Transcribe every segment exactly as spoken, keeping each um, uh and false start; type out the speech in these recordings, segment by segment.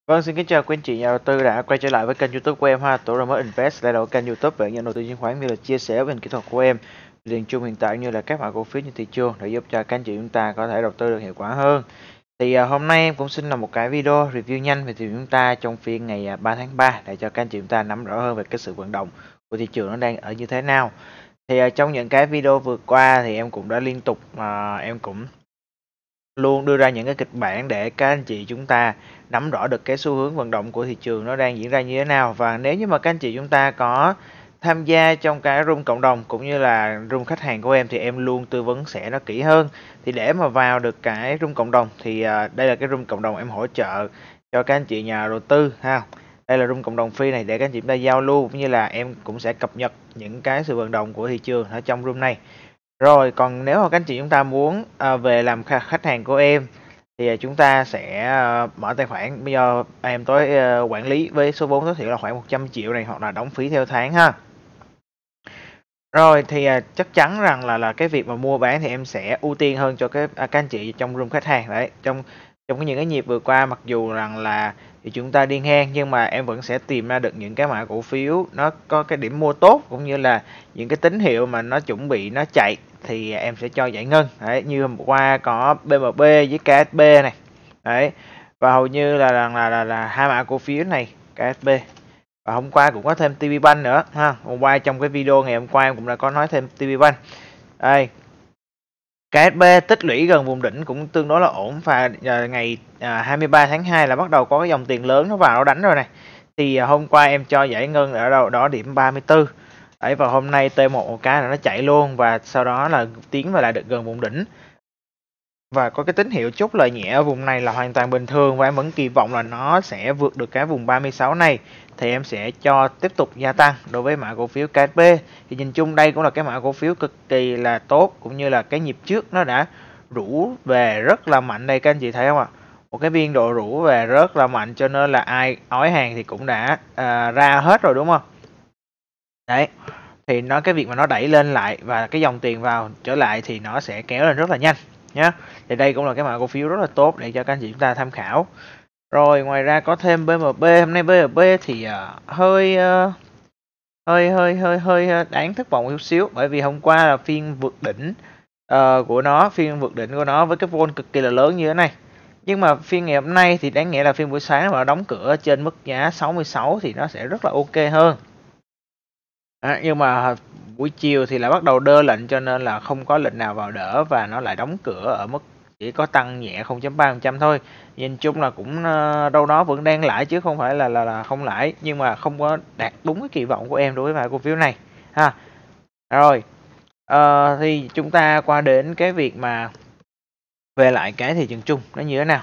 Vâng, xin kính chào quý anh chị nhà đầu tư đã quay trở lại với kênh YouTube của em ha. Tổ ra mới Invest đây là kênh YouTube về nhận đầu tư chứng khoán như là chia sẻ về kỹ thuật của em, liền chung hiện tại như là các mã cổ phiếu trên thị trường để giúp cho các anh chị chúng ta có thể đầu tư được hiệu quả hơn. Thì à, hôm nay em cũng xin làm một cái video review nhanh về thị trường chúng ta trong phiên ngày à, ba tháng ba để cho các anh chị chúng ta nắm rõ hơn về cái sự vận động của thị trường nó đang ở như thế nào. Thì à, trong những cái video vừa qua thì em cũng đã liên tục mà em cũng luôn đưa ra những cái kịch bản để các anh chị chúng ta nắm rõ được cái xu hướng vận động của thị trường nó đang diễn ra như thế nào. Và nếu như mà các anh chị chúng ta có tham gia trong cái room cộng đồng cũng như là room khách hàng của em thì em luôn tư vấn sẽ nó kỹ hơn. Thì để mà vào được cái room cộng đồng thì à, đây là cái room cộng đồng em hỗ trợ cho các anh chị nhà đầu tư ha. Đây là room cộng đồng free này để các anh chị chúng ta giao lưu, cũng như là em cũng sẽ cập nhật những cái sự vận động của thị trường ở trong room này. Rồi, còn nếu mà các anh chị chúng ta muốn à, về làm khách hàng của em thì chúng ta sẽ à, mở tài khoản. Bây giờ em tới à, quản lý với số vốn tối thiểu là khoảng một trăm triệu này, hoặc là đóng phí theo tháng ha. Rồi thì à, chắc chắn rằng là là cái việc mà mua bán thì em sẽ ưu tiên hơn cho cái à, các anh chị trong room khách hàng đấy. Trong trong những cái nhịp vừa qua, mặc dù rằng là thì chúng ta đi ngang nhưng mà em vẫn sẽ tìm ra được những cái mã cổ phiếu nó có cái điểm mua tốt, cũng như là những cái tín hiệu mà nó chuẩn bị nó chạy thì em sẽ cho giải ngân. Đấy, như hôm qua có bê em bê với ca ét bê này. Đấy. Và hầu như là là là, là, là hai mã cổ phiếu này, ca ét bê. Và hôm qua cũng có thêm tê vê Bank nữa ha. Hôm qua trong cái video ngày hôm qua em cũng đã có nói thêm tê vê Bank. Đây. ca ét bê tích lũy gần vùng đỉnh cũng tương đối là ổn, và ngày à, hai mươi ba tháng hai là bắt đầu có cái dòng tiền lớn nó vào nó đánh rồi này. Thì à, hôm qua em cho giải ngân ở đâu đó điểm ba mươi tư. Đấy, và hôm nay tê một một cái là nó chạy luôn, và sau đó là tiến vào lại được gần vùng đỉnh. Và có cái tín hiệu chốt lời nhẹ ở vùng này là hoàn toàn bình thường, và em vẫn kỳ vọng là nó sẽ vượt được cái vùng ba mươi sáu này thì em sẽ cho tiếp tục gia tăng đối với mã cổ phiếu ca ét bê. Thì nhìn chung đây cũng là cái mã cổ phiếu cực kỳ là tốt, cũng như là cái nhịp trước nó đã rũ về rất là mạnh đây, các anh chị thấy không ạ? Một cái biên độ rũ về rất là mạnh, cho nên là ai ói hàng thì cũng đã à, ra hết rồi, đúng không? Đấy, thì nó cái việc mà nó đẩy lên lại và cái dòng tiền vào trở lại thì nó sẽ kéo lên rất là nhanh nhé. Thì đây cũng là cái mã cổ phiếu rất là tốt để cho các anh chị chúng ta tham khảo. Rồi ngoài ra có thêm bê em bê. Hôm nay bê em bê thì uh, hơi uh, hơi hơi hơi hơi đáng thất vọng một chút xíu, bởi vì hôm qua là phiên vượt đỉnh uh, của nó, phiên vượt đỉnh của nó với cái vol cực kỳ là lớn như thế này. Nhưng mà phiên ngày hôm nay thì đáng nghĩa là phiên buổi sáng mà đóng cửa trên mức giá sáu mươi sáu thì nó sẽ rất là ok hơn. À, nhưng mà buổi chiều thì lại bắt đầu đơ lệnh, cho nên là không có lệnh nào vào đỡ, và nó lại đóng cửa ở mức chỉ có tăng nhẹ không phẩy ba phần trăm thôi. Nhìn chung là cũng uh, đâu đó vẫn đang lãi chứ không phải là là, là không lãi, nhưng mà không có đạt đúng cái kỳ vọng của em đối với mã cổ phiếu này ha. Rồi uh, thì chúng ta qua đến cái việc mà về lại cái thị trường chung nó như thế nào.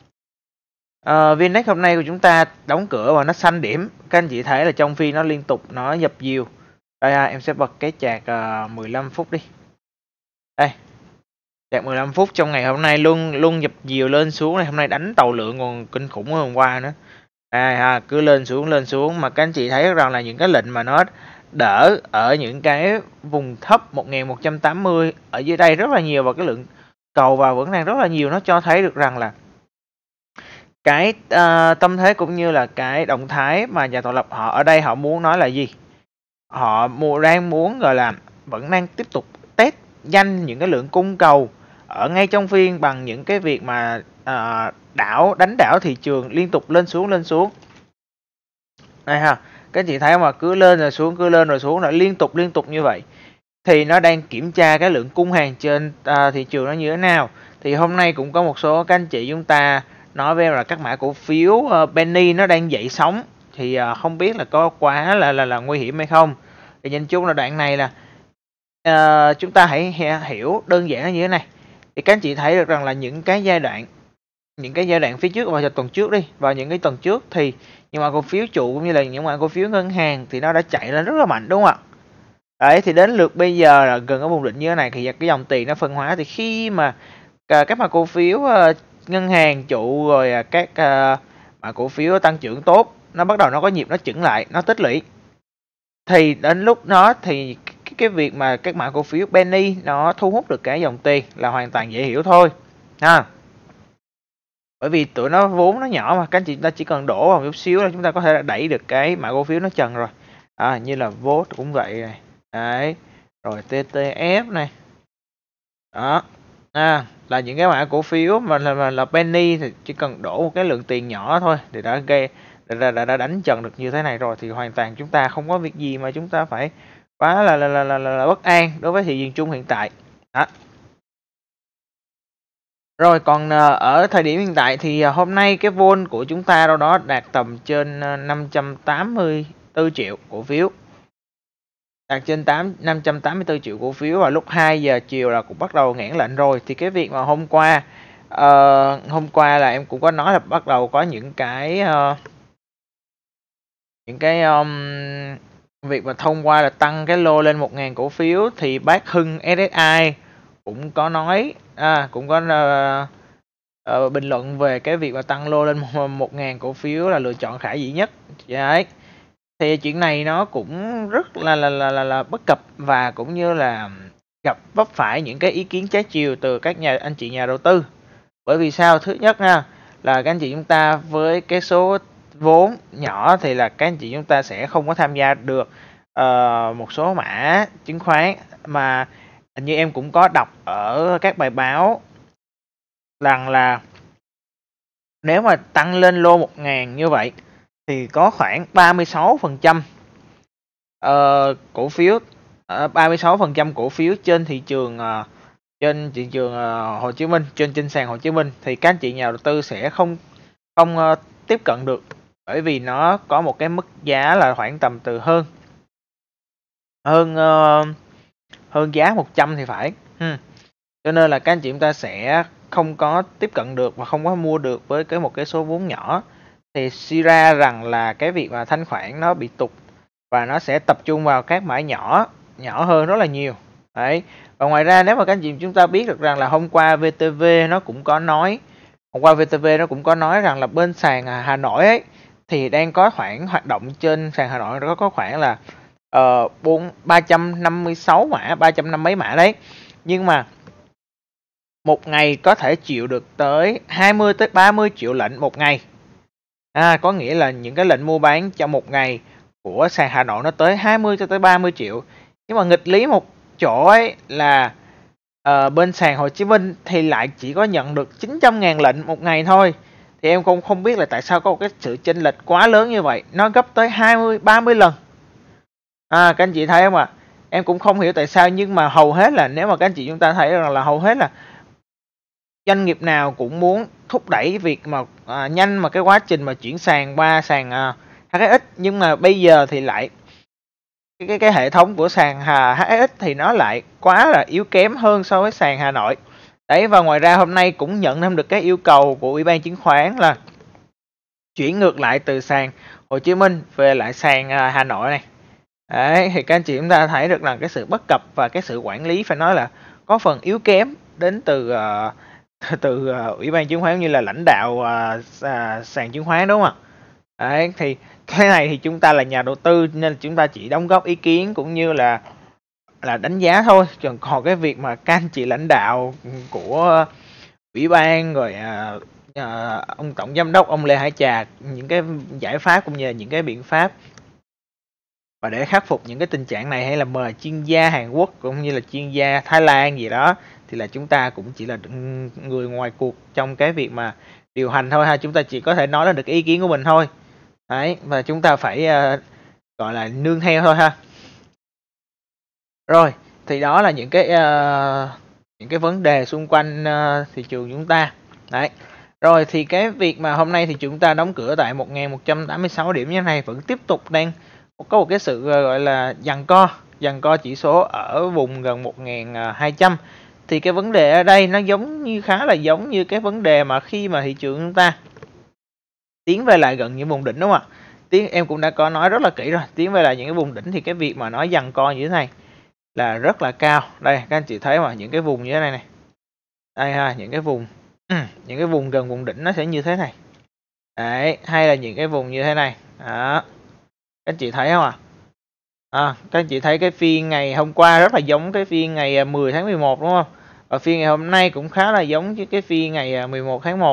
Uh, vê en-Index hôm nay của chúng ta đóng cửa và nó xanh điểm. Các anh chị thấy là trong phiên nó liên tục nó dập dìu. Đây à, em sẽ bật cái chart uh, mười lăm phút đi. Đây. Chart mười lăm phút trong ngày hôm nay luôn luôn dập dìu lên xuống này, hôm nay đánh tàu lượng còn kinh khủng hơn hôm qua nữa. À, à cứ lên xuống lên xuống, mà các anh chị thấy rằng là những cái lệnh mà nó đỡ ở những cái vùng thấp một nghìn một trăm tám mươi ở dưới đây rất là nhiều, và cái lượng cầu vào vẫn đang rất là nhiều. Nó cho thấy được rằng là cái uh, tâm thế cũng như là cái động thái mà nhà tạo lập họ ở đây họ muốn nói là gì. Họ mua đang muốn gọi là vẫn đang tiếp tục test nhanh những cái lượng cung cầu ở ngay trong phiên bằng những cái việc mà uh, đảo đánh đảo thị trường liên tục lên xuống lên xuống. Đây ha, các chị thấy mà cứ lên rồi xuống, cứ lên rồi xuống, lại liên tục liên tục như vậy, thì nó đang kiểm tra cái lượng cung hàng trên uh, thị trường nó như thế nào. Thì hôm nay cũng có một số các anh chị chúng ta nói với em là các mã cổ phiếu uh, penny nó đang dậy sóng, thì uh, không biết là có quá là là là nguy hiểm hay không. Thì nhìn chung là đoạn này là uh, chúng ta hãy hiểu đơn giản là như thế này. Thì các anh chị thấy được rằng là những cái giai đoạn những cái giai đoạn phía trước vào tuần trước đi, vào những cái tuần trước thì những mã cổ phiếu trụ cũng như là những mã cổ phiếu ngân hàng thì nó đã chạy lên rất là mạnh, đúng không ạ? Đấy, thì đến lượt bây giờ là gần ở vùng đỉnh như thế này thì cái dòng tiền nó phân hóa, thì khi mà các mã cổ phiếu uh, ngân hàng trụ rồi các uh, mã cổ phiếu tăng trưởng tốt nó bắt đầu nó có nhịp nó chững lại, nó tích lũy, thì đến lúc đó thì cái, cái việc mà các mã cổ phiếu penny nó thu hút được cái dòng tiền là hoàn toàn dễ hiểu thôi ha. Bởi vì tụi nó vốn nó nhỏ mà, các anh chị ta chỉ cần đổ vào chút xíu là chúng ta có thể đẩy được cái mã cổ phiếu nó trần rồi. À, như là vê ô tê cũng vậy này. Đấy. Rồi tê tê ép này. Đó. À, là những cái mã cổ phiếu mà là, là, là penny thì chỉ cần đổ một cái lượng tiền nhỏ thôi thì đã gây đã, đã, đã đánh trần được như thế này rồi, thì hoàn toàn chúng ta không có việc gì mà chúng ta phải quá là là, là, là, là, là bất an đối với thị trường chung hiện tại. Đó. Rồi còn ở thời điểm hiện tại thì hôm nay cái vol của chúng ta đâu đó đạt tầm trên năm trăm tám mươi tư triệu cổ phiếu. Đạt trên năm trăm tám mươi tư triệu cổ phiếu, và lúc hai giờ chiều là cũng bắt đầu nghẽn lệnh rồi. Thì cái việc mà hôm qua uh, hôm qua là em cũng có nói là bắt đầu có những cái uh, những cái um, việc mà thông qua là tăng cái lô lên một nghìn cổ phiếu, thì bác Hưng ét ét i cũng có nói à, cũng có uh, uh, bình luận về cái việc mà tăng lô lên một nghìn cổ phiếu là lựa chọn khả dĩ nhất. Đấy. Thì chuyện này nó cũng rất là là, là là là bất cập, và cũng như là gặp vấp phải những cái ý kiến trái chiều từ các nhà anh chị nhà đầu tư. Bởi vì sao? Thứ nhất nha, là các anh chị chúng ta với cái số vốn nhỏ thì là các anh chị chúng ta sẽ không có tham gia được uh, một số mã chứng khoán, mà như em cũng có đọc ở các bài báo rằng là nếu mà tăng lên lô một nghìn như vậy thì có khoảng ba mươi sáu phần trăm uh, cổ phiếu uh, ba mươi sáu phần trăm cổ phiếu trên thị trường uh, trên thị trường uh, Hồ Chí Minh, trên trên sàn Hồ Chí Minh, thì các anh chị nhà đầu tư sẽ không không uh, tiếp cận được, bởi vì nó có một cái mức giá là khoảng tầm từ hơn hơn uh, hơn giá một trăm thì phải. Hmm. Cho nên là các anh chị chúng ta sẽ không có tiếp cận được và không có mua được với cái một cái số vốn nhỏ. Thì suy ra rằng là cái việc mà thanh khoản nó bị tụt và nó sẽ tập trung vào các mã nhỏ nhỏ hơn rất là nhiều. Đấy. Và ngoài ra nếu mà các anh chị chúng ta biết được rằng là hôm qua vê tê vê nó cũng có nói hôm qua vê tê vê nó cũng có nói rằng là bên sàn Hà Nội ấy thì đang có khoảng hoạt động trên sàn Hà Nội nó có khoảng là uh, bốn ba trăm năm mươi sáu mã, ba trăm năm mấy mã đấy. Nhưng mà một ngày có thể chịu được tới hai mươi tới ba mươi triệu lệnh một ngày. À, có nghĩa là những cái lệnh mua bán trong một ngày của sàn Hà Nội nó tới hai mươi cho tới ba mươi triệu. Nhưng mà nghịch lý một chỗ ấy là uh, bên sàn Hồ Chí Minh thì lại chỉ có nhận được chín trăm ngàn lệnh một ngày thôi. Thì em cũng không biết là tại sao có một cái sự chênh lệch quá lớn như vậy, nó gấp tới hai mươi ba mươi lần. À, các anh chị thấy không ạ? À? Em cũng không hiểu tại sao, nhưng mà hầu hết là nếu mà các anh chị chúng ta thấy rằng là hầu hết là doanh nghiệp nào cũng muốn thúc đẩy việc mà à, nhanh mà cái quá trình mà chuyển sàn qua sàn à, hát ét ích, nhưng mà bây giờ thì lại cái cái, cái hệ thống của sàn hát ét ích thì nó lại quá là yếu kém hơn so với sàn Hà Nội. Đấy, và ngoài ra hôm nay cũng nhận thêm được cái yêu cầu của Ủy ban chứng khoán là chuyển ngược lại từ sàn Hồ Chí Minh về lại sàn à, Hà Nội này. Đấy, thì các anh chị chúng ta thấy được rằng cái sự bất cập và cái sự quản lý phải nói là có phần yếu kém đến từ uh, từ uh, Ủy ban chứng khoán như là lãnh đạo uh, uh, sàn chứng khoán, đúng không ạ? Đấy, thì cái này thì chúng ta là nhà đầu tư nên chúng ta chỉ đóng góp ý kiến cũng như là là đánh giá thôi. Còn cái việc mà các anh chị lãnh đạo của ủy ban rồi uh, uh, ông tổng giám đốc ông Lê Hải Trà, những cái giải pháp cũng như là những cái biện pháp và để khắc phục những cái tình trạng này, hay là mời chuyên gia Hàn Quốc cũng như là chuyên gia Thái Lan gì đó, thì là chúng ta cũng chỉ là người ngoài cuộc trong cái việc mà điều hành thôi ha. Chúng ta chỉ có thể nói là được ý kiến của mình thôi. Đấy, và chúng ta phải uh, gọi là nương theo thôi ha. Rồi, thì đó là những cái uh, những cái vấn đề xung quanh uh, thị trường chúng ta. Đấy. Rồi thì cái việc mà hôm nay thì chúng ta đóng cửa tại một nghìn một trăm tám mươi sáu điểm như thế này vẫn tiếp tục đang có một cái sự gọi là giằng co, giằng co chỉ số ở vùng gần một nghìn hai trăm. Thì cái vấn đề ở đây nó giống như khá là giống như cái vấn đề mà khi mà thị trường chúng ta tiến về lại gần những vùng đỉnh, đúng không ạ? Tiến em cũng đã có nói rất là kỹ rồi, tiến về lại những cái vùng đỉnh thì cái việc mà nó giằng co như thế này là rất là cao. Đây các anh chị thấy mà những cái vùng như thế này này. Đây ha, những cái vùng những cái vùng gần vùng đỉnh nó sẽ như thế này. Đấy, hay là những cái vùng như thế này. Đó. Các anh chị thấy không ạ? À? À, các anh chị thấy cái phiên ngày hôm qua rất là giống cái phiên ngày mười tháng mười một, đúng không? Và phiên ngày hôm nay cũng khá là giống với cái phiên ngày mười một tháng một.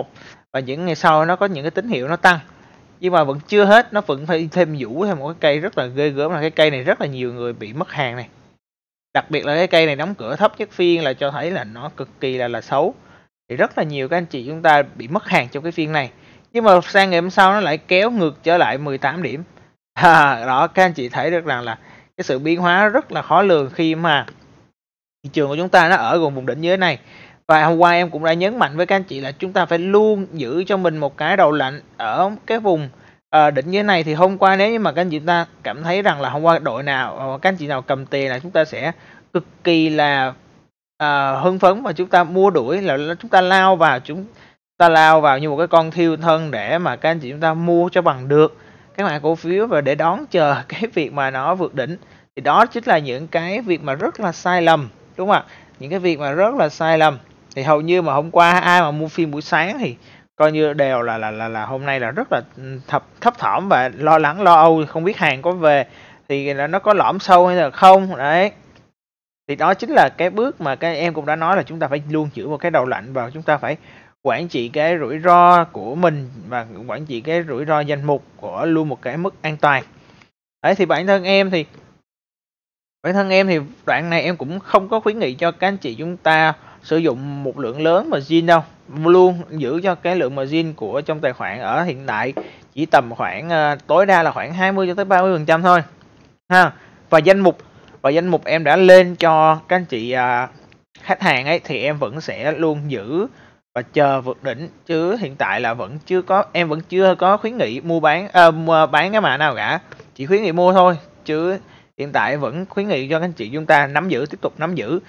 và những ngày sau nó có những cái tín hiệu nó tăng, nhưng mà vẫn chưa hết, nó vẫn phải thêm vũ thêm một cái cây rất là ghê gớm, là cái cây này rất là nhiều người bị mất hàng này, đặc biệt là cái cây này đóng cửa thấp nhất phiên là cho thấy là nó cực kỳ là là xấu, thì rất là nhiều các anh chị chúng ta bị mất hàng trong cái phiên này. Nhưng mà sang ngày hôm sau nó lại kéo ngược trở lại mười tám điểm. À, đó các anh chị thấy được rằng là cái sự biến hóa rất là khó lường khi mà thị trường của chúng ta nó ở gần vùng đỉnh dưới này. Và hôm qua em cũng đã nhấn mạnh với các anh chị là chúng ta phải luôn giữ cho mình một cái đầu lạnh ở cái vùng uh, đỉnh dưới này. Thì hôm qua nếu như mà các anh chị ta cảm thấy rằng là hôm qua đội nào các anh chị nào cầm tiền là chúng ta sẽ cực kỳ là uh, hưng phấn và chúng ta mua đuổi, là chúng ta lao vào chúng ta lao vào như một cái con thiêu thân để mà các anh chị chúng ta mua cho bằng được các mã cổ phiếu và để đón chờ cái việc mà nó vượt đỉnh. Thì đó chính là những cái việc mà rất là sai lầm, đúng không ạ? Những cái việc mà rất là sai lầm. Thì hầu như mà hôm qua ai mà mua phim buổi sáng thì coi như đều là là là là hôm nay là rất là thấp thấp thỏm và lo lắng lo âu, không biết hàng có về thì nó có lõm sâu hay là không đấy. Thì đó chính là cái bước mà các em cũng đã nói là chúng ta phải luôn giữ một cái đầu lạnh và chúng ta phải quản trị cái rủi ro của mình và quản trị cái rủi ro danh mục của luôn một cái mức an toàn. Đấy, thì bản thân em thì bản thân em thì đoạn này em cũng không có khuyến nghị cho các anh chị chúng ta sử dụng một lượng lớn margin đâu, luôn giữ cho cái lượng margin của trong tài khoản ở hiện tại chỉ tầm khoảng uh, tối đa là khoảng hai mươi cho tới ba mươi phần trăm thôi ha. Và danh mục và danh mục em đã lên cho các anh chị uh, khách hàng ấy thì em vẫn sẽ luôn giữ và chờ vượt đỉnh, chứ hiện tại là vẫn chưa có, em vẫn chưa có khuyến nghị mua bán uh, mua bán cái mã nào cả, chỉ khuyến nghị mua thôi, chứ hiện tại vẫn khuyến nghị cho các anh chị chúng ta nắm giữ, tiếp tục nắm giữ.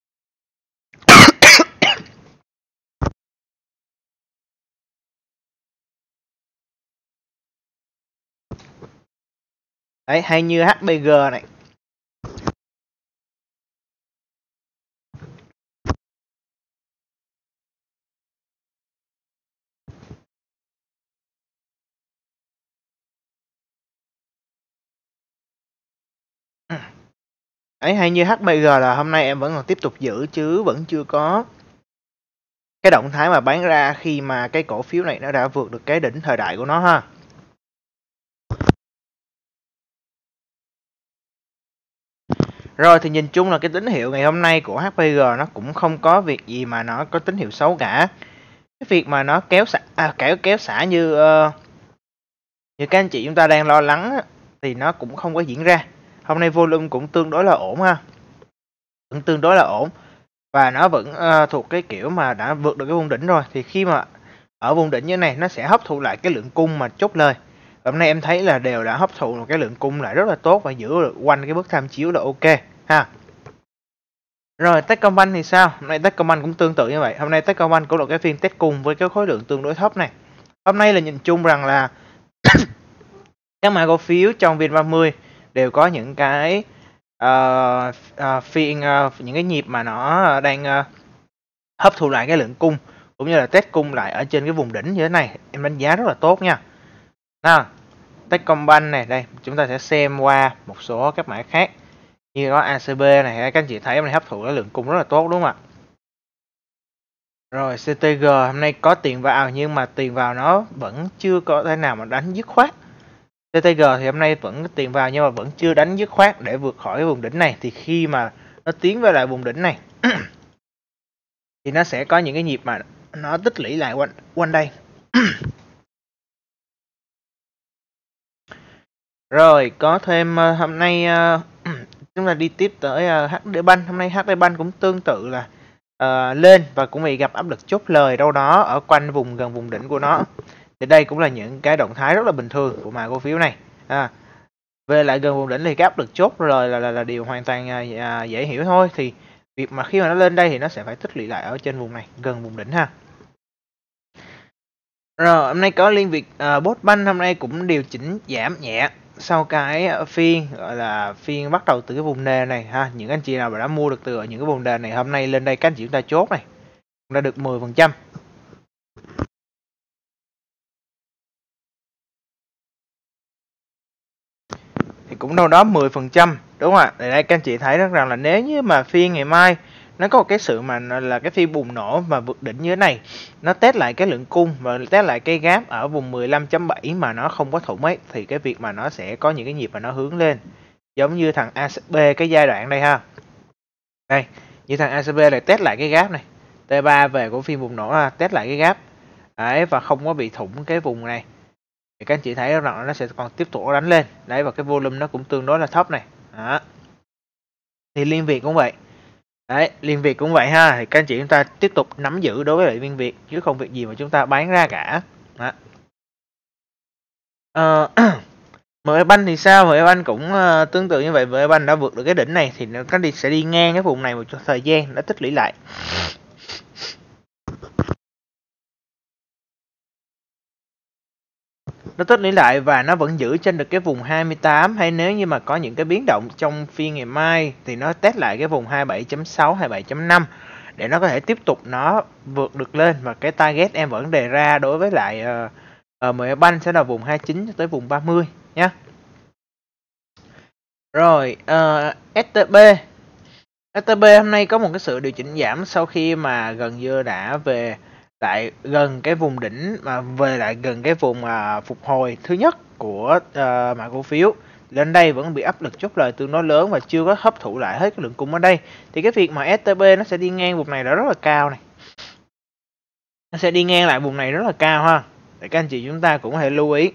Đấy, hay như hát bê giê này. Đấy, hay như hát bê giê là hôm nay em vẫn còn tiếp tục giữ chứ vẫn chưa có cái động thái mà bán ra khi mà cái cổ phiếu này nó đã vượt được cái đỉnh thời đại của nó ha. Rồi thì nhìn chung là cái tín hiệu ngày hôm nay của hát bê giê nó cũng không có việc gì mà nó có tín hiệu xấu cả. Cái việc mà nó kéo xả à, kéo kéo xả như uh, như các anh chị chúng ta đang lo lắng thì nó cũng không có diễn ra. Hôm nay volume cũng tương đối là ổn ha, cũng tương đối là ổn và nó vẫn uh, thuộc cái kiểu mà đã vượt được cái vùng đỉnh rồi. Thì khi mà ở vùng đỉnh như này nó sẽ hấp thụ lại cái lượng cung mà chốt lời. Hôm nay em thấy là đều đã hấp thụ một cái lượng cung lại rất là tốt và giữ được quanh cái mức tham chiếu là ok ha. Rồi Techcombank thì sao? Hôm nay Techcombank cũng tương tự như vậy. Hôm nay Techcombank cũng là cái phiên test cung với cái khối lượng tương đối thấp này. Hôm nay là nhìn chung rằng là các mã cổ phiếu trong vê en ba mươi đều có những cái uh, uh, phiên uh, những cái nhịp mà nó đang uh, hấp thụ lại cái lượng cung cũng như là test cung lại ở trên cái vùng đỉnh như thế này, em đánh giá rất là tốt nha. Nào, Techcombank này, đây chúng ta sẽ xem qua một số các mã khác như có a xê bê này, các anh chị thấy hôm nay hấp thụ cái lượng cung rất là tốt đúng không ạ? Rồi xê tê giê hôm nay có tiền vào nhưng mà tiền vào nó vẫn chưa có thể nào mà đánh dứt khoát. xê tê giê thì hôm nay vẫn tiền vào nhưng mà vẫn chưa đánh dứt khoát để vượt khỏi vùng đỉnh này. Thì khi mà nó tiến về lại vùng đỉnh này thì nó sẽ có những cái nhịp mà nó tích lũy lại quanh quanh đây. Rồi có thêm uh, hôm nay uh, chúng ta đi tiếp tới uh, hát đê Bank. Hôm nay hát đê Bank cũng tương tự là uh, lên và cũng bị gặp áp lực chốt lời đâu đó ở quanh vùng gần vùng đỉnh của nó. Thì đây cũng là những cái động thái rất là bình thường của mã cổ phiếu này. À, về lại gần vùng đỉnh thì cái áp lực chốt lời là, là là điều hoàn toàn uh, dễ hiểu thôi. Thì việc mà khi mà nó lên đây thì nó sẽ phải tích lũy lại ở trên vùng này, gần vùng đỉnh ha. Rồi hôm nay có Liên Việt uh, Postbank hôm nay cũng điều chỉnh giảm nhẹ sau cái phiên gọi là phiên bắt đầu từ cái vùng nền này ha. Những anh chị nào mà đã mua được từ ở những cái vùng nền này hôm nay lên đây các anh chị chúng ta chốt này cũng đã được mười phần trăm. Thì cũng đâu đó mười phần trăm đúng không ạ? Để đây các anh chị thấy rất rằng là nếu như mà phiên ngày mai nó có một cái sự mà là cái phiên bùng nổ và vượt đỉnh như thế này, nó test lại cái lượng cung và test lại cái gap ở vùng mười lăm chấm bảy mà nó không có thủng ấy, thì cái việc mà nó sẽ có những cái nhịp mà nó hướng lên, giống như thằng a xê bê cái giai đoạn đây ha. Đây, như thằng a xê bê này test lại cái gap này, tê ba về của phiên bùng nổ là test lại cái gap đấy, và không có bị thủng cái vùng này, thì các anh chị thấy rằng nó sẽ còn tiếp tục đánh lên đấy, và cái volume nó cũng tương đối là thấp này đó. Thì Liên Việt cũng vậy đấy, Liên Việt cũng vậy ha, thì các anh chị chúng ta tiếp tục nắm giữ đối với lại Liên Việt, chứ không việc gì mà chúng ta bán ra cả đó. Ờ, em ép Bank thì sao? em ép Bank cũng uh, tương tự như vậy. em ép Bank đã vượt được cái đỉnh này thì nó đi sẽ đi ngang cái vùng này một thời gian, nó tích lũy lại. Nó tích lũy lại và nó vẫn giữ trên được cái vùng hai mươi tám, hay nếu như mà có những cái biến động trong phiên ngày mai thì nó test lại cái vùng hai mươi bảy chấm sáu, hai mươi bảy chấm năm để nó có thể tiếp tục nó vượt được lên, và cái target em vẫn đề ra đối với lại uh, uh, em ép Bank sẽ là vùng hai mươi chín tới vùng ba mươi nhé. Rồi uh, ét tê bê ét tê bê hôm nay có một cái sự điều chỉnh giảm sau khi mà gần như đã về lại gần cái vùng đỉnh, mà về lại gần cái vùng uh, phục hồi thứ nhất của uh, mã cổ phiếu. Lên đây vẫn bị áp lực chốt lời tương đối lớn và chưa có hấp thụ lại hết cái lượng cung ở đây, thì cái việc mà ét tê bê nó sẽ đi ngang vùng này đó rất là cao này, nó sẽ đi ngang lại vùng này rất là cao ha, để các anh chị chúng ta cũng có thể lưu ý.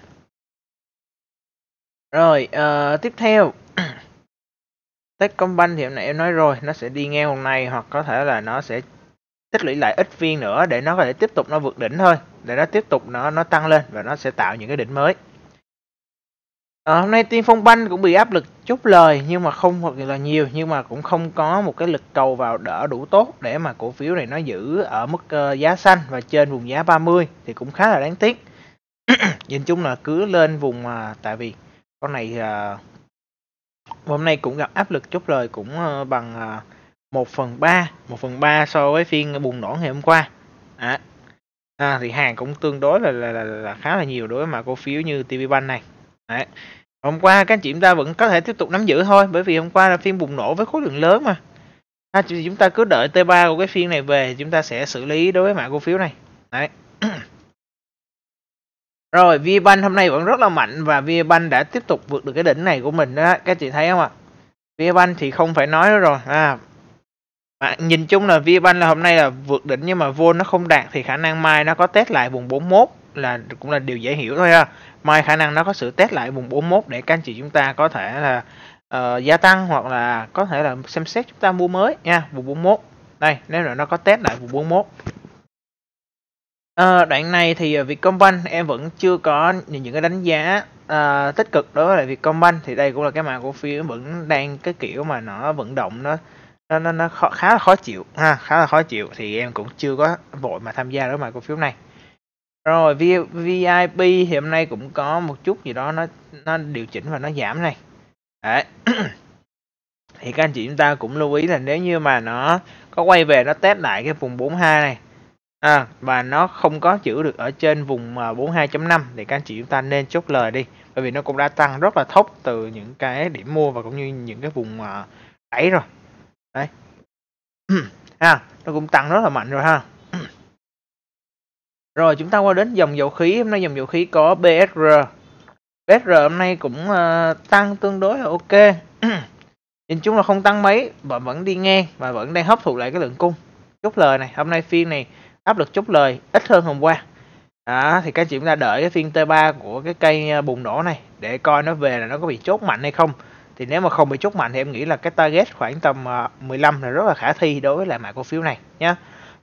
Rồi uh, tiếp theo Techcombank thì hôm nãy em nói rồi, nó sẽ đi ngang vùng này, hoặc có thể là nó sẽ tích lũy lại ít phiên nữa để nó có thể tiếp tục nó vượt đỉnh thôi, để nó tiếp tục nó nó tăng lên và nó sẽ tạo những cái đỉnh mới. À, hôm nay Tiên Phong Bank cũng bị áp lực chốt lời nhưng mà không hoặc là nhiều, nhưng mà cũng không có một cái lực cầu vào đỡ đủ tốt để mà cổ phiếu này nó giữ ở mức uh, giá xanh và trên vùng giá ba mươi, thì cũng khá là đáng tiếc. Nhìn chung là cứ lên vùng uh, tại vì con này uh, hôm nay cũng gặp áp lực chốt lời cũng uh, bằng uh, một phần ba một phần ba so với phiên bùng nổ ngày hôm qua. À, à, thì hàng cũng tương đối là, là, là, là khá là nhiều đối với mà cổ phiếu như tê vê Bank này. Đấy. Hôm qua các anh chị chúng ta vẫn có thể tiếp tục nắm giữ thôi, bởi vì hôm qua là phiên bùng nổ với khối lượng lớn mà. À, chúng ta cứ đợi tê ba của cái phiên này về, chúng ta sẽ xử lý đối với mã cổ phiếu này. Đấy. Rồi vê pê Bank hôm nay vẫn rất là mạnh, và vê pê Bank đã tiếp tục vượt được cái đỉnh này của mình đó, các chị thấy không ạ? vê pê Bank thì không phải nói nữa rồi. À, à, nhìn chung là vê pê Bank là hôm nay là vượt đỉnh, nhưng mà vol nó không đạt thì khả năng mai nó có test lại vùng bốn mươi mốt là cũng là điều dễ hiểu thôi ha. Mai khả năng nó có sự test lại vùng bốn mươi mốt để các anh chị chúng ta có thể là uh, gia tăng, hoặc là có thể là xem xét chúng ta mua mới nha, vùng bốn mươi mốt. Đây, nếu là nó có test lại vùng bốn mươi mốt. À, đoạn này thì Vietcombank em vẫn chưa có những cái đánh giá uh, tích cực đối với lại Vietcombank, thì đây cũng là cái mã cổ phiếu vẫn đang cái kiểu mà nó vận động nó nó nó, nó khó, khá là khó chịu ha, khá là khó chịu, thì em cũng chưa có vội mà tham gia đối với mã cổ phiếu này. Rồi vê i pê thì hôm nay cũng có một chút gì đó nó nó điều chỉnh và nó giảm này. Đấy. Thì các anh chị chúng ta cũng lưu ý là nếu như mà nó có quay về nó test lại cái vùng bốn mươi hai này, à, và nó không có giữ được ở trên vùng bốn mươi hai chấm năm thì các anh chị chúng ta nên chốt lời đi, bởi vì nó cũng đã tăng rất là thốc từ những cái điểm mua và cũng như những cái vùng đáy rồi. Đấy. À, nó cũng tăng rất là mạnh rồi ha. Rồi chúng ta qua đến dòng dầu khí. Hôm nay dòng dầu khí có bê ét rờ. bê ét rờ hôm nay cũng uh, tăng tương đối là ok. Nhìn chung là không tăng mấy và vẫn đi ngang và vẫn đang hấp thụ lại cái lượng cung. Chốt lời này, hôm nay phiên này áp lực chốt lời ít hơn hôm qua. Đó, thì các chị chúng ta đợi cái phiên tê ba của cái cây bùng nổ này để coi nó về là nó có bị chốt mạnh hay không. Thì nếu mà không bị chốt mạnh thì em nghĩ là cái target khoảng tầm mười lăm là rất là khả thi đối với lại mã cổ phiếu này nhé.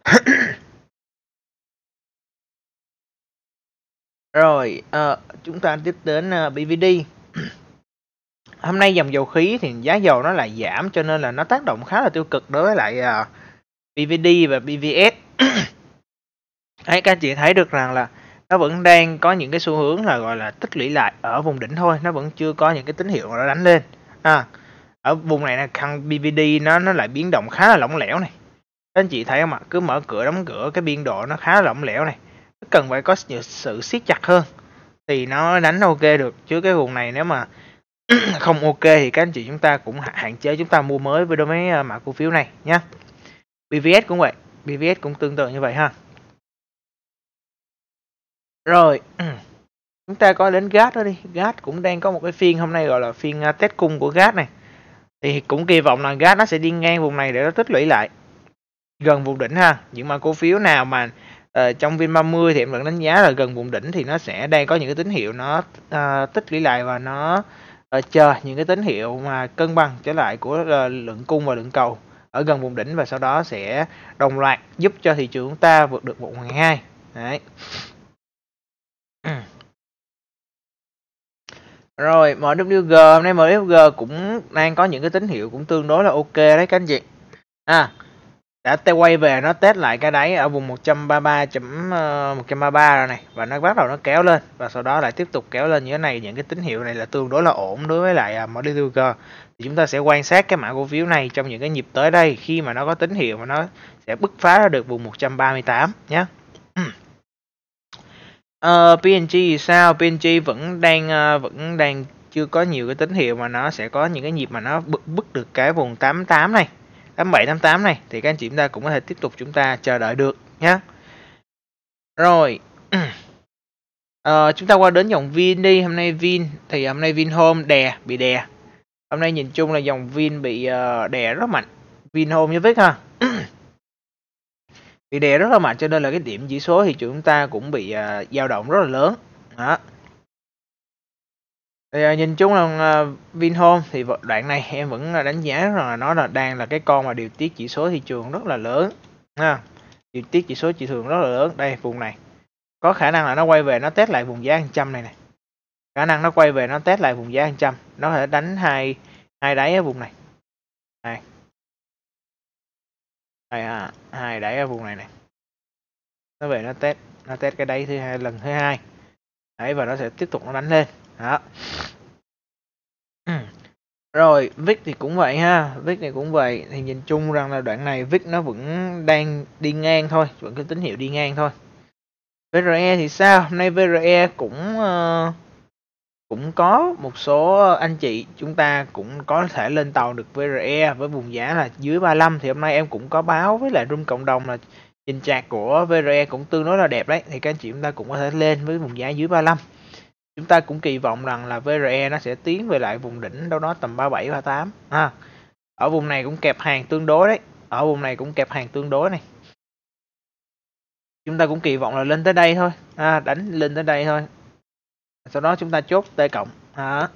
Rồi uh, chúng ta tiếp đến uh, bê vê đê. Hôm nay dòng dầu khí thì giá dầu nó lại giảm, cho nên là nó tác động khá là tiêu cực đối với lại uh, pê vê đê và pê vê ét. Đấy, các anh chị thấy được rằng là nó vẫn đang có những cái xu hướng là gọi là tích lũy lại ở vùng đỉnh thôi, nó vẫn chưa có những cái tín hiệu nó đánh lên. À, ở vùng này là thằng bê vê đê nó nó lại biến động khá là lỏng lẻo này. Các anh chị thấy không ạ? Cứ mở cửa đóng cửa cái biên độ nó khá là lỏng lẻo này. Cần phải có sự siết chặt hơn thì nó đánh ok được, chứ cái vùng này nếu mà không ok thì các anh chị chúng ta cũng hạn chế chúng ta mua mới với đối với mã cổ phiếu này nhé. bê vê ét cũng vậy, bê vê ét cũng tương tự như vậy ha. Rồi chúng ta có đến giê a tê đó đi. giê a tê cũng đang có một cái phiên hôm nay gọi là phiên uh, test cung của giê a tê này, thì cũng kỳ vọng là giê a tê nó sẽ đi ngang vùng này để nó tích lũy lại gần vùng đỉnh ha. Nhưng mà cổ phiếu nào mà uh, trong Vin ba mươi thì em vẫn đánh giá là gần vùng đỉnh thì nó sẽ đang có những cái tín hiệu nó uh, tích lũy lại và nó uh, chờ những cái tín hiệu mà cân bằng trở lại của uh, lượng cung và lượng cầu ở gần vùng đỉnh, và sau đó sẽ đồng loạt giúp cho thị trường chúng ta vượt được một nghìn hai trăm. Đấy. Rồi em vê giê hôm nay em vê giê cũng đang có những cái tín hiệu cũng tương đối là ok đấy các anh chị. À, đã quay về nó test lại cái đáy ở vùng một trăm ba mươi ba chấm một ba ba rồi này, và nó bắt đầu nó kéo lên và sau đó lại tiếp tục kéo lên như thế này. Những cái tín hiệu này là tương đối là ổn đối với lại em vê giê. Thì chúng ta sẽ quan sát cái mã cổ phiếu này trong những cái nhịp tới đây, khi mà nó có tín hiệu mà nó sẽ bứt phá ra được vùng một trăm ba mươi tám nhé. Uh, pê en giê thì sao? pê en giê vẫn đang uh, vẫn đang chưa có nhiều cái tín hiệu mà nó sẽ có những cái nhịp mà nó bứt bứt được cái vùng tám mươi tám này, tám mươi bảy, tám mươi tám này, thì các anh chị chúng ta cũng có thể tiếp tục chúng ta chờ đợi được nhé. Rồi uh, chúng ta qua đến dòng Vin đi. Hôm nay Vin thì hôm nay Vinhome đè bị đè. Hôm nay nhìn chung là dòng Vin bị uh, đè rất mạnh. Vinhome như vít ha. Bị đè rất là mạnh, cho nên là cái điểm chỉ số thì chúng ta cũng bị uh, dao động rất là lớn. Đó. Thì, uh, nhìn chung là uh, Vinhome thì đoạn này em vẫn đánh giá rằng là nó là đang là cái con mà điều tiết chỉ số thị trường rất là lớn ha. Điều tiết chỉ số thị trường rất là lớn. Đây vùng này có khả năng là nó quay về nó test lại vùng giá một trăm này này. Khả năng nó quay về nó test lại vùng giá một trăm, nó có thể đánh hai hai đáy ở vùng này. Này. Đây à, hai đáy ở vùng này này. Nó về nó test nó test cái đáy thứ hai lần thứ hai. Đấy, và nó sẽ tiếp tục nó đánh lên. Đó. Rồi vê i xê thì cũng vậy ha, vê i xê này cũng vậy. Thì nhìn chung rằng là đoạn này vê i xê nó vẫn đang đi ngang thôi, vẫn có tín hiệu đi ngang thôi. vê rờ e thì sao? Hôm nay vê rờ e cũng uh, cũng có một số anh chị chúng ta cũng có thể lên tàu được vê rờ e với vùng giá là dưới ba mươi lăm. Thì hôm nay em cũng có báo với lại room cộng đồng là nhìn chart của vê rờ e cũng tương đối là đẹp đấy, thì các anh chị chúng ta cũng có thể lên với vùng giá dưới ba mươi lăm. Chúng ta cũng kỳ vọng rằng là vê rờ e nó sẽ tiến về lại vùng đỉnh đâu đó tầm ba mươi bảy, ba mươi tám ha. Ở vùng này cũng kẹp hàng tương đối đấy, ở vùng này cũng kẹp hàng tương đối này. Chúng ta cũng kỳ vọng là lên tới đây thôi, à, đánh lên tới đây thôi. Sau đó chúng ta chốt T cộng. À.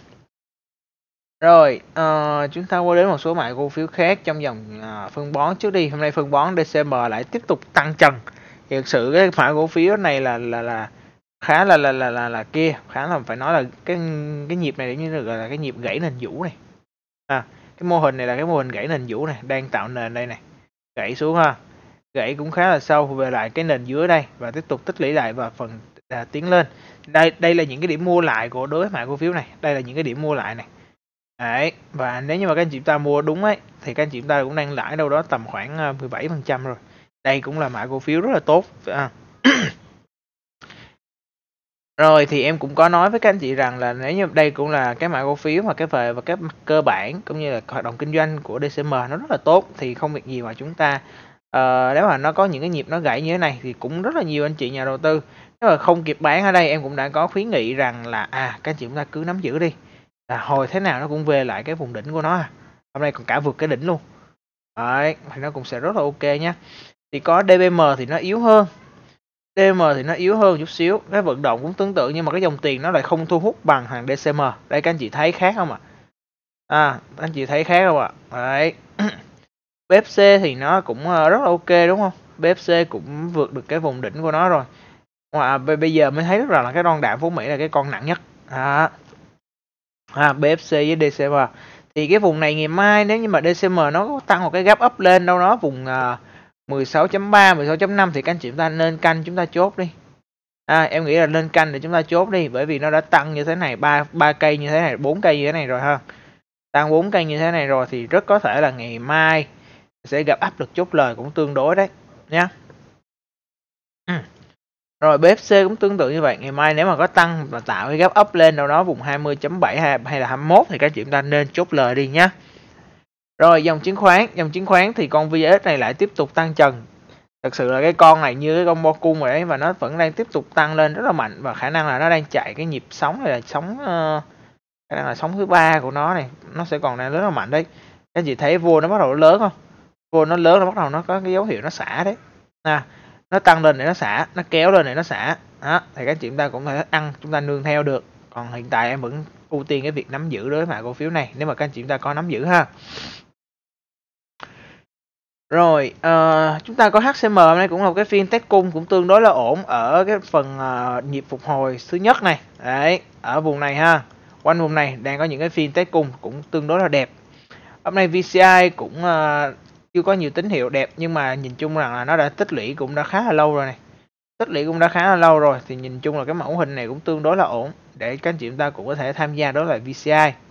Rồi, uh, chúng ta qua đến một số mã cổ phiếu khác trong dòng uh, phân bón trước đi. Hôm nay phân bón đê xê em lại tiếp tục tăng trần. Thì thực sự cái mã cổ phiếu này là là là khá là là là là, là kia, khá là phải nói là cái cái nhịp này như là, là cái nhịp gãy nền vũ này. À, cái mô hình này là cái mô hình gãy nền vũ này, đang tạo nền đây này. Gãy xuống ha. Gãy cũng khá là sâu về lại cái nền dưới đây và tiếp tục tích lũy lại và phần à, tiến lên. Đây đây là những cái điểm mua lại của đối với mã cổ phiếu này. Đây là những cái điểm mua lại này. Đấy, và nếu như mà các anh chị ta mua đúng ấy thì các anh chị ta cũng đang lãi đâu đó tầm khoảng mười bảy phần trăm rồi. Đây cũng là mã cổ phiếu rất là tốt. À. Rồi thì em cũng có nói với các anh chị rằng là nếu như đây cũng là cái mã cổ phiếu mà cái về và cái cơ bản cũng như là hoạt động kinh doanh của đê xê em nó rất là tốt, thì không việc gì mà chúng ta uh, nếu mà nó có những cái nhịp nó gãy như thế này thì cũng rất là nhiều anh chị nhà đầu tư nếu mà không kịp bán ở đây, em cũng đã có khuyến nghị rằng là à các anh chị chúng ta cứ nắm giữ đi, là hồi thế nào nó cũng về lại cái vùng đỉnh của nó. Hôm nay còn cả vượt cái đỉnh luôn. Đấy, thì nó cũng sẽ rất là ok nhé. Thì có đê bê em thì nó yếu hơn. đê bê em thì nó yếu hơn chút xíu, cái vận động cũng tương tự nhưng mà cái dòng tiền nó lại không thu hút bằng hàng đê xê em. Đây các anh chị thấy khác không ạ? À? à, các anh chị thấy khác không ạ? Đấy. bê ép xê thì nó cũng rất là ok đúng không? bê ép xê cũng vượt được cái vùng đỉnh của nó rồi. À, bây giờ mới thấy rất là cái đòn đạm Phú Mỹ là cái con nặng nhất. À. À, bê ép xê với đê xê em. Thì cái vùng này ngày mai nếu như mà đê xê em nó có tăng một cái gap up lên đâu đó vùng uh, mười sáu chấm ba, mười sáu chấm năm thì các anh chị chúng ta nên canh chúng ta chốt đi. À, em nghĩ là nên canh để chúng ta chốt đi, bởi vì nó đã tăng như thế này, ba ba cây như thế này, bốn cây như thế này rồi ha. Tăng bốn cây như thế này rồi thì rất có thể là ngày mai sẽ gặp áp lực chốt lời cũng tương đối đấy nhá. Ừ. Rồi bê ép xê cũng tương tự như vậy, ngày mai nếu mà có tăng và tạo cái gap up lên đâu đó vùng hai mươi chấm bảy hay là hai mươi mốt thì các chị chúng ta nên chốt lời đi nhá. Rồi dòng chứng khoán, dòng chứng khoán thì con vê ét này lại tiếp tục tăng trần. Thật sự là cái con này như cái con bo cung rồi đấy, và nó vẫn đang tiếp tục tăng lên rất là mạnh, và khả năng là nó đang chạy cái nhịp sóng này là sóng uh, khả năng là sóng thứ ba của nó này, nó sẽ còn đang rất là mạnh đấy. Các anh chị thấy vô nó bắt đầu lớn không? Vô nó lớn, nó bắt đầu nó có cái dấu hiệu nó xả đấy. À, nó tăng lên để nó xả, nó kéo lên để nó xả. Đó, thì các chị chúng ta cũng phải ăn, chúng ta nương theo được. Còn hiện tại em vẫn ưu tiên cái việc nắm giữ đối với mã cổ phiếu này, nếu mà các anh chị chúng ta có nắm giữ ha. Rồi, uh, chúng ta có hát xê em này cũng là một cái phiên test cung cũng tương đối là ổn ở cái phần uh, nhịp phục hồi thứ nhất này. Đấy, ở vùng này ha. Quanh vùng này đang có những cái phiên test cung cũng tương đối là đẹp. Hôm nay vê xê i cũng uh, chưa có nhiều tín hiệu đẹp, nhưng mà nhìn chung rằng là nó đã tích lũy cũng đã khá là lâu rồi này. Tích lũy cũng đã khá là lâu rồi, thì nhìn chung là cái mẫu hình này cũng tương đối là ổn để các anh chị chúng ta cũng có thể tham gia đối với vê xê i.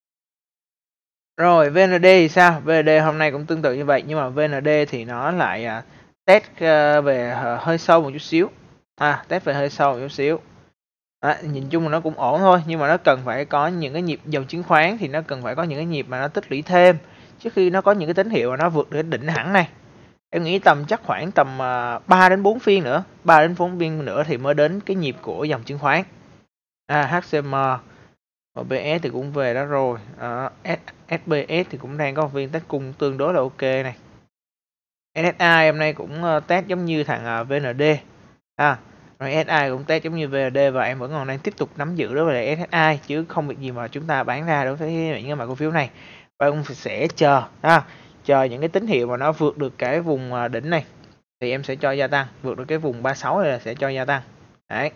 Rồi vê en đê thì sao? vê en đê hôm nay cũng tương tự như vậy, nhưng mà vê en đê thì nó lại uh, test uh, về uh, hơi sâu một chút xíu. À, test về hơi sâu một chút xíu. À, nhìn chung là nó cũng ổn thôi, nhưng mà nó cần phải có những cái nhịp dòng chứng khoán thì nó cần phải có những cái nhịp mà nó tích lũy thêm trước khi nó có những cái tín hiệu mà nó vượt đến đỉnh hẳn này. Em nghĩ tầm chắc khoảng tầm uh, ba đến bốn phiên nữa, ba đến bốn phiên nữa thì mới đến cái nhịp của dòng chứng khoán. À, hát xê em, o bê ét thì cũng về đó rồi. À, ét bê ét thì cũng đang có một viên test cung tương đối là ok này. ét ét i hôm nay cũng uh, test giống như thằng uh, vê en đê. À, rồi ét i cũng test giống như vê en đê, và em vẫn còn đang tiếp tục nắm giữ đối với ét ét i, chứ không việc gì mà chúng ta bán ra đối với những cái mã cổ phiếu này. Và cũng sẽ chờ ha, chờ những cái tín hiệu mà nó vượt được cái vùng đỉnh này thì em sẽ cho gia tăng, vượt được cái vùng ba mươi sáu này là sẽ cho gia tăng. Đấy.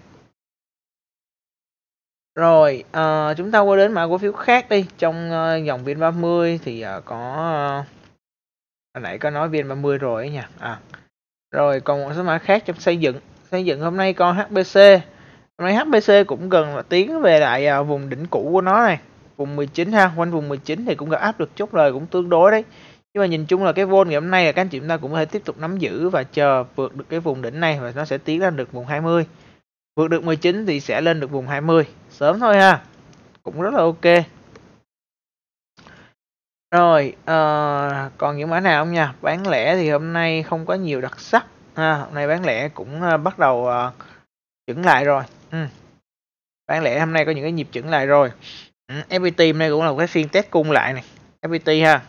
Rồi, uh, chúng ta qua đến mã cổ phiếu khác đi. Trong uh, dòng vê en ba mươi thì uh, có uh, hồi nãy có nói vê en ba mươi rồi ấy nha. À. Rồi còn một số mã khác trong xây dựng. Xây dựng hôm nay có hát bê xê. Hôm nay hát bê xê cũng gần là tiến về lại uh, vùng đỉnh cũ của nó này, vùng mười chín ha, quanh vùng mười chín thì cũng gặp áp lực chốt lời cũng tương đối đấy. Nhưng mà nhìn chung là cái vol ngày hôm nay là các anh chị chúng ta cũng có thể tiếp tục nắm giữ và chờ vượt được cái vùng đỉnh này, và nó sẽ tiến lên được vùng hai mươi. Vượt được mười chín thì sẽ lên được vùng hai mươi sớm thôi ha, cũng rất là ok. Rồi uh, còn những mã nào không nha? Bán lẻ thì hôm nay không có nhiều đặc sắc ha. Hôm nay bán lẻ cũng uh, bắt đầu uh, chững lại rồi. ừ. Bán lẻ hôm nay có những cái nhịp chững lại rồi. ừ. ép pê tê hôm nay cũng là một cái phiên test cung lại này, ép pê tê ha.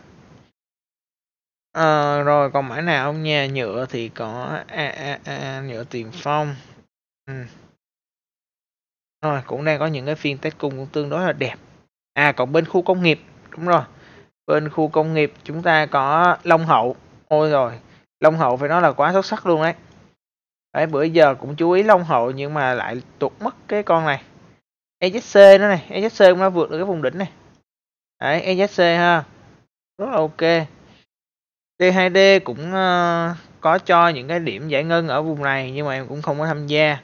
Uh, rồi còn mã nào không nha? Nhựa thì có a, a, a, nhựa Tiền Phong. ừ. Rồi cũng đang có những cái phiên test cung cũng tương đối là đẹp. À, còn bên khu công nghiệp, đúng rồi, bên khu công nghiệp chúng ta có Long Hậu. Ôi rồi, Long Hậu phải nói là quá xuất sắc luôn đấy. Đấy, bữa giờ cũng chú ý Long Hậu nhưng mà lại tụt mất cái con này. e zét xê nữa này, e zét xê cũng đã vượt được cái vùng đỉnh này. Đấy, e zét xê ha, rất là ok. đê hai đê cũng uh, có cho những cái điểm giải ngân ở vùng này, nhưng mà em cũng không có tham gia.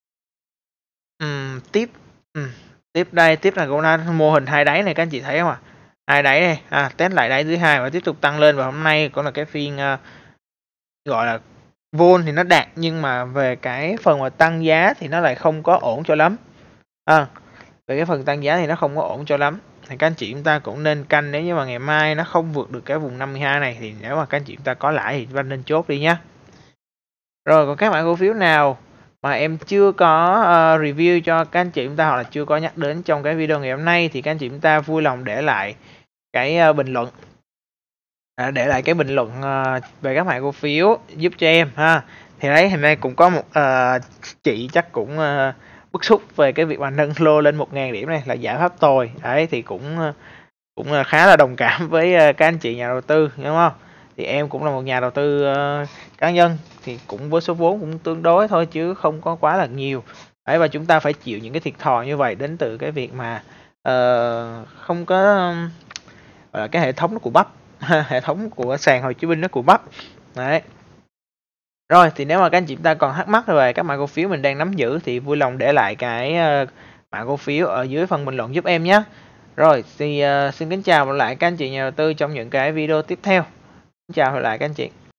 Uhm, tiếp uhm, tiếp đây, tiếp là cũng là mô hình hai đáy này, các anh chị thấy không ạ? À? Hai đáy đây, à, test lại đáy thứ hai và tiếp tục tăng lên, và hôm nay cũng là cái phiên uh, gọi là vol thì nó đạt, nhưng mà về cái phần mà tăng giá thì nó lại không có ổn cho lắm. À, về cái phần tăng giá thì nó không có ổn cho lắm. Thì các anh chị chúng ta cũng nên canh, nếu như mà ngày mai nó không vượt được cái vùng năm mươi hai này thì nếu mà các anh chị chúng ta có lãi thì chúng ta nên chốt đi nhé. Rồi còn các mã cổ phiếu nào mà em chưa có uh, review cho các anh chị chúng ta, hoặc là chưa có nhắc đến trong cái video ngày hôm nay, thì các anh chị chúng ta vui lòng để lại cái uh, bình luận, à, để lại cái bình luận uh, về các mã cổ phiếu giúp cho em ha. Thì đấy, hôm nay cũng có một uh, chị chắc cũng uh, bức xúc về cái việc mà nâng lô lên một nghìn điểm này là giải pháp tồi. Đấy thì cũng uh, cũng uh, khá là đồng cảm với uh, các anh chị nhà đầu tư, đúng không? Thì em cũng là một nhà đầu tư uh, cá nhân, thì cũng với số vốn cũng tương đối thôi chứ không có quá là nhiều. Đấy, và chúng ta phải chịu những cái thiệt thòi như vậy đến từ cái việc mà uh, không có uh, cái hệ thống nó của bắp hệ thống của sàn Hồ Chí Minh nó của bắp. Đấy. Rồi thì nếu mà các anh chị chúng ta còn thắc mắc về các mã cổ phiếu mình đang nắm giữ thì vui lòng để lại cái uh, mã cổ phiếu ở dưới phần bình luận giúp em nhé. Rồi thì uh, xin kính chào lại các anh chị nhà đầu tư trong những cái video tiếp theo. Xin chào lại các anh chị.